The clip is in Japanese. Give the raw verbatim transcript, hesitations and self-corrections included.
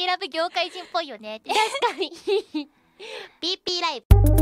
ラブ業界人っぽいよねって。 確かに。 ピーピー ライブ